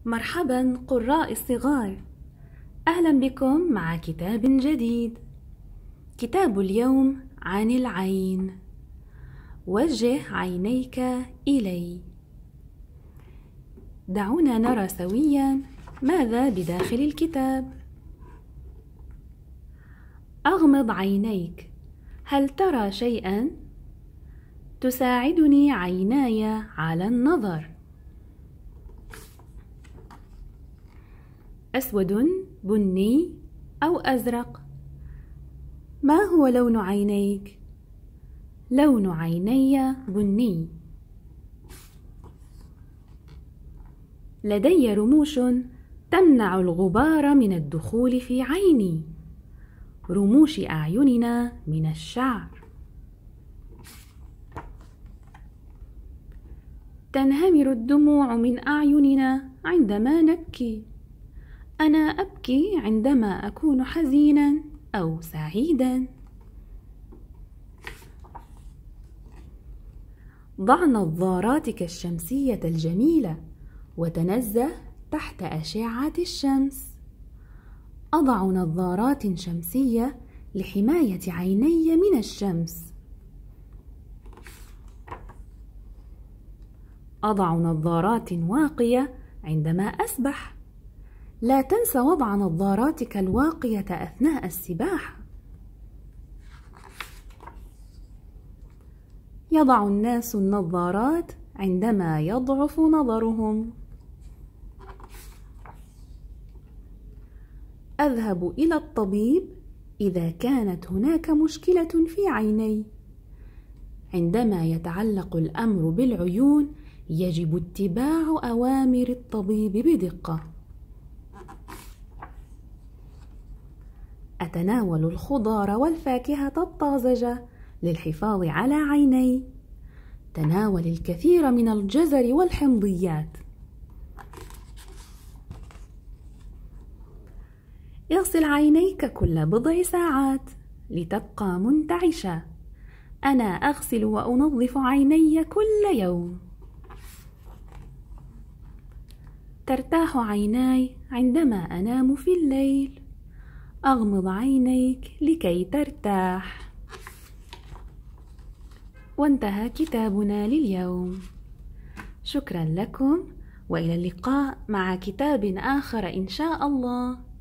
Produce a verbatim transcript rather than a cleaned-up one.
مرحبا قراء الصغار، أهلا بكم مع كتاب جديد. كتاب اليوم عن العين. وجه عينيك إلي. دعونا نرى سويا ماذا بداخل الكتاب. أغمض عينيك، هل ترى شيئا؟ تساعدني عيناي على النظر. أسود، بني أو أزرق؟ ما هو لون عينيك؟ لون عيني بني. لدي رموش تمنع الغبار من الدخول في عيني. رموش أعيننا من الشعر. تنهمر الدموع من أعيننا عندما نبكي. أنا أبكي عندما أكون حزينا أو سعيدا. ضع نظاراتك الشمسية الجميلة وتنزه تحت أشعة الشمس. أضع نظارات شمسية لحماية عيني من الشمس. أضع نظارات واقية عندما أسبح. لا تنس وضع نظاراتك الواقية أثناء السباحة. يضع الناس النظارات عندما يضعف نظرهم. أذهب إلى الطبيب إذا كانت هناك مشكلة في عيني. عندما يتعلق الأمر بالعيون يجب اتباع أوامر الطبيب بدقة. أتناول الخضار والفاكهة الطازجة للحفاظ على عيني. تناول الكثير من الجزر والحمضيات. اغسل عينيك كل بضع ساعات لتبقى منتعشة. أنا أغسل وأنظف عيني كل يوم. ترتاح عيناي عندما أنام في الليل. أغمض عينيك لكي ترتاح. وانتهى كتابنا لليوم. شكرا لكم، وإلى اللقاء مع كتاب آخر إن شاء الله.